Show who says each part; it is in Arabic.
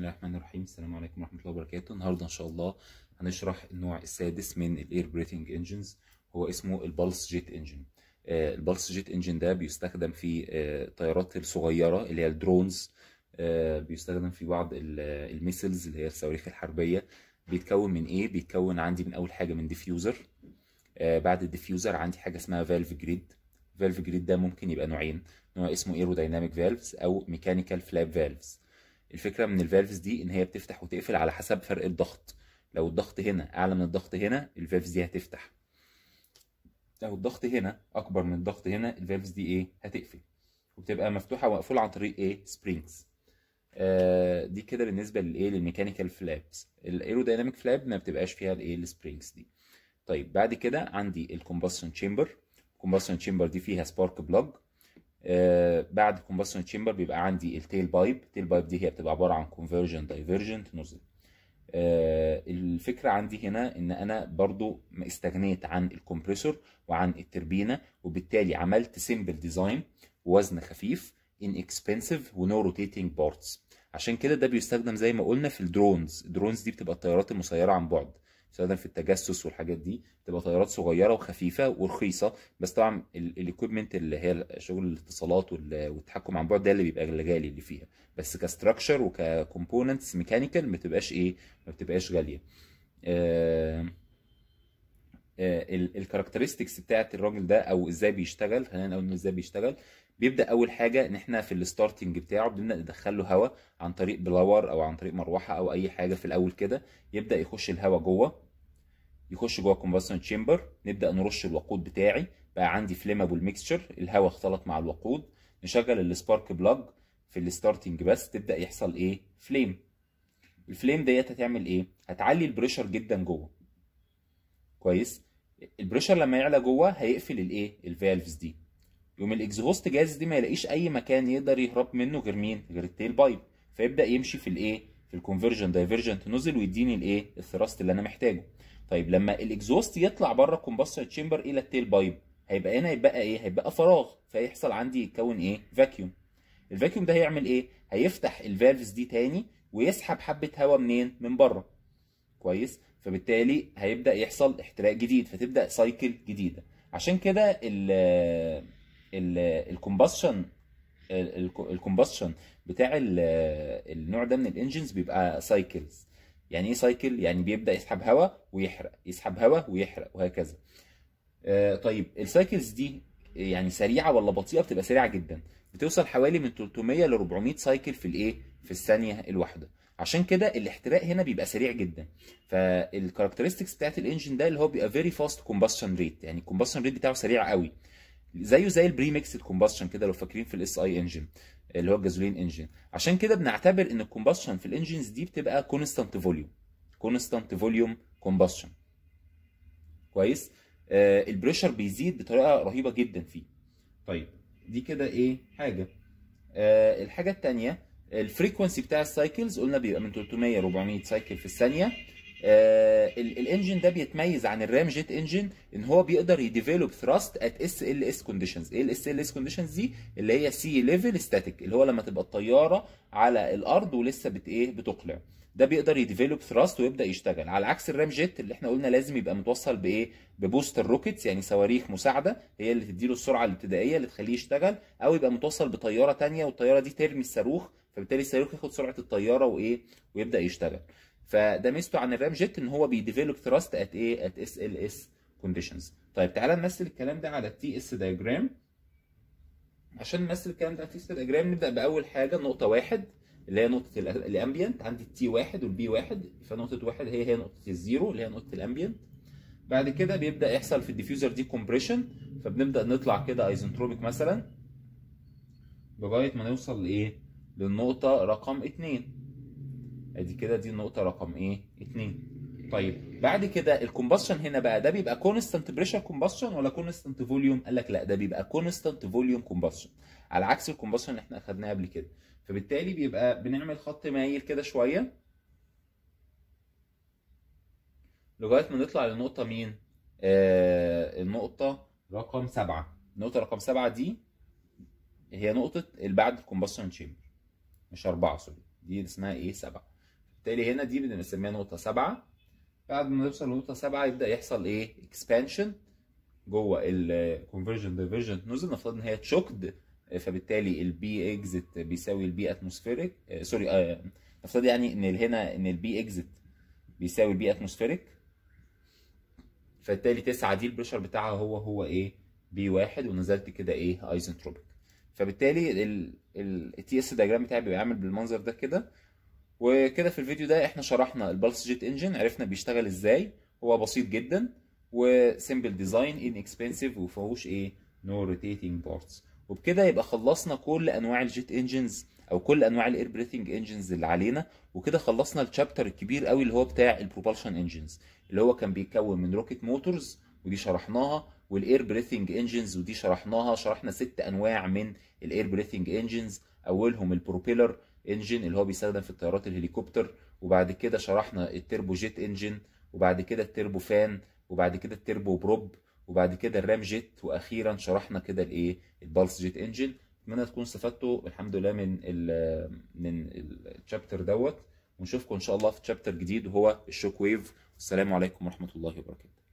Speaker 1: الله الرحمن الرحيم. السلام عليكم ورحمة الله وبركاته. النهاردة إن شاء الله هنشرح النوع السادس من الاير بريثنج انجنز، هو اسمه البلس جيت انجن. البلس جيت انجن ده بيستخدم في الطيارات الصغيرة اللي هي الدرونز، بيستخدم في بعض الميسلز اللي هي الصواريخ الحربية. بيتكون من ايه؟ بيتكون عندي من اول حاجة من ديفيوزر، بعد الديفيوزر عندي حاجة اسمها فالف جريد. فالف جريد ده ممكن يبقى نوعين، نوع اسمه ايرودايناميك فالفز او ميكانيكال فلاب فالفز. الفكره من الفالفز دي ان هي بتفتح وتقفل على حسب فرق الضغط. لو الضغط هنا اعلى من الضغط هنا الفالفز دي هتفتح، لو الضغط هنا اكبر من الضغط هنا الفالفز دي ايه؟ هتقفل، وبتبقى مفتوحه ومقفوله عن طريق ايه؟ سبرينجز. دي كده بالنسبه للايه؟ للميكانيكال فلابس. الايرودايناميك فلاب ما بتبقاش فيها الايه؟ السبرينجز دي. طيب بعد كده عندي الكومبشن تشامبر. الكومبشن تشامبر دي فيها سبارك بلاج. بعد الكومبشن تشامبر بيبقى عندي التيل بايب. التيل بايب دي هي بتبقى عباره عن كونفرجن دايفرجنت نوزل. الفكره عندي هنا ان انا برضو استغنيت عن الكمبريسور وعن التربينه، وبالتالي عملت سيمبل ديزاين ووزن خفيف inexpensive ونو روتيتنج بارتس. عشان كده ده بيستخدم زي ما قلنا في الدرونز. الدرونز دي بتبقى الطيارات المسيره عن بعد، بتستخدم في التجسس والحاجات دي. بتبقى طيارات صغيره وخفيفه ورخيصه، بس طبعا الايكويبمنت اللي هي شغل الاتصالات والتحكم عن بعد ده اللي بيبقى الغالي اللي فيها، بس كستراكشر وككومبوننتس ميكانيكال ما بتبقاش ايه؟ ما بتبقاش غاليه. الكاركترستكس بتاعت الراجل ده او ازاي بيشتغل، خلينا نقول ازاي بيشتغل. بيبدا اول حاجه ان احنا في الستارتنج بتاعه بنبدا ندخل له هواء عن طريق بلاور او عن طريق مروحه او اي حاجه في الاول كده. يبدا يخش الهواء جوه، يخش جوه الكومبشن تشامبر. نبدا نرش الوقود بتاعي، بقى عندي فليمابل ميكستشر، الهواء اختلط مع الوقود. نشغل السبارك بلاج في الستارتنج بس تبدا يحصل ايه؟ فليم. الفليم ديت هتعمل ايه؟ هتعلي البريشر جدا جوه. كويس. البريشر لما يعلى جوه هيقفل الايه؟ الفالفز دي. يوم الاكزهوست جاز دي ما يلاقيش اي مكان يقدر يهرب منه غير مين؟ غير التيل بايب. فيبدا يمشي في الايه؟ في الكونفرجن دايفرجنت نوزل ويديني الايه؟ الثراست اللي انا محتاجه. طيب لما الاكزهوست يطلع بره الكومبشن تشامبر الى التيل بايب، هيبقى هنا يبقى ايه؟ هيبقى فراغ، فيحصل عندي يتكون ايه؟ فاكيوم. الفاكيوم ده هيعمل ايه؟ هيفتح الفالفز دي تاني ويسحب حبه هواء منين؟ من بره. كويس. فبالتالي هيبدا يحصل احتراق جديد، فتبدا سايكل جديده. عشان كده الكومبشن بتاع النوع ده من الانجنز بيبقى سايكلز. يعني ايه سايكل؟ يعني بيبدا يسحب هواء ويحرق، يسحب هواء ويحرق، وهكذا. طيب السايكلز دي يعني سريعه ولا بطيئه؟ بتبقى سريعه جدا، بتوصل حوالي من 300 ل 400 سايكل في الايه؟ في الثانيه الواحده. عشان كده الاحتراق هنا بيبقى سريع جدا. فالكاركترستكس بتاعت الانجن ده اللي هو بيبقى فيري فاست كومبشن ريت، يعني الكومبشن ريت بتاعه سريع قوي، زيه زي البريمكس الكومبشن كده لو فاكرين في الاس اي انجن اللي هو الجازولين انجن. عشان كده بنعتبر ان الكومبشن في الانجنز دي بتبقى كونستانت فوليوم، كونستانت فوليوم كومبشن. كويس. البريشر بيزيد بطريقه رهيبه جدا فيه. طيب دي كده ايه؟ حاجه. الحاجه الثانيه الفريكونسي بتاع السايكلز، قلنا بيبقى من 300 ل 400 سايكل في الثانيه. الانجن ده بيتميز عن الرام جيت انجن ان هو بيقدر يديفلوب ثراست ات اس ال اس كونديشنز. ايه الاس ال اس كونديشنز دي؟ اللي هي سي ليفل ستاتيك، اللي هو لما تبقى الطياره على الارض ولسه بتقلع. ده بيقدر يديفلوب ثراست ويبدا يشتغل، على عكس الرام جيت اللي احنا قلنا لازم يبقى متوصل بايه؟ ببوستر روكيتس، يعني صواريخ مساعده هي اللي تديله السرعه الابتدائيه اللي تخليه يشتغل، او يبقى متوصل بطياره ثانيه والطياره دي ترمي الصاروخ، فبالتالي الصاروخ ياخد سرعه الطياره وايه؟ ويبدا يشتغل. فده ميزته عن الرام جيت ان هو بيديفلوب ثراست ات ايه؟ ات اس ال اس كونديشنز. طيب تعالى نمثل الكلام ده على التي اس دايجرام. عشان نمثل الكلام ده على التي اس دايجرام نبدا باول حاجه نقطه واحد اللي هي نقطه الامبيانت. عندي التي واحد والبي واحد، فنقطه واحد هي نقطه الزيرو اللي هي نقطه الامبيانت. بعد كده بيبدا يحصل في الديفيوزر دي كومبريشن، فبنبدا نطلع كده ايزنتروبيك مثلا لغايه ما نوصل لايه؟ للنقطه رقم 2. ادي كده دي النقطه رقم ايه؟ 2. طيب بعد كده الكومبشن هنا بقى ده بيبقى كونستانت بريشر كومبشن ولا كونستانت فوليوم؟ قال لك لا، ده بيبقى كونستانت فوليوم كومبشن، على عكس الكومبشن اللي احنا اخدناه قبل كده. فبالتالي بيبقى بنعمل خط مايل كده شويه لغايه ما نطلع للنقطه مين؟ النقطه رقم 7. النقطه رقم 7 دي هي نقطه اللي بعد الكومبشن تشامبر، مش 4 سوري، دي اسمها ايه؟ 7. بالتالي هنا دي بنسميها نقطه 7. بعد ما نوصل لنقطه 7 يبدا يحصل ايه؟ اكسبانشن جوه الكونفرجن دايفرجنت نوزل. نفترض ان هي تشوكد، فبالتالي البي اكزيت بيساوي البي اتموسفيريك، سوري، نفترض يعني ان هنا ان البي اكزيت بيساوي البي اتموسفيريك، فبالتالي 9 دي البريشر بتاعها هو ايه؟ بي 1، ونزلت كده ايه؟ ايزنتروبيك. فبالتالي التي اس دايجرام بتاعي بيبقى عامل بالمنظر ده كده. وكده في الفيديو ده احنا شرحنا البلس جيت انجن، عرفنا بيشتغل ازاي. هو بسيط جدا وسيمبل ديزاين، ان اكسبنسيف، ومفيهوش ايه؟ نو روتيتنج بارتس. وبكده يبقى خلصنا كل انواع الجيت انجنز او كل انواع الاير بريثنج انجنز اللي علينا. وكده خلصنا الشابتر الكبير قوي اللي هو بتاع البروبالشن انجنز، اللي هو كان بيتكون من روكيت موتورز ودي شرحناها، والاير بريثنج انجنز ودي شرحناها. شرحنا 6 انواع من الاير بريثنج انجنز، اولهم البروبيلر انجن اللي هو بيستخدم في الطيارات الهليكوبتر، وبعد كده شرحنا التربو جيت انجن، وبعد كده التربو فان، وبعد كده التربو بروب، وبعد كده الرام جيت، واخيرا شرحنا كده الايه؟ البلس جيت انجن. اتمنى تكونوا استفدتوا الحمد لله من الشابتر دوت، ونشوفكم ان شاء الله في شابتر جديد وهو الشوك ويف. والسلام عليكم ورحمة الله وبركاته.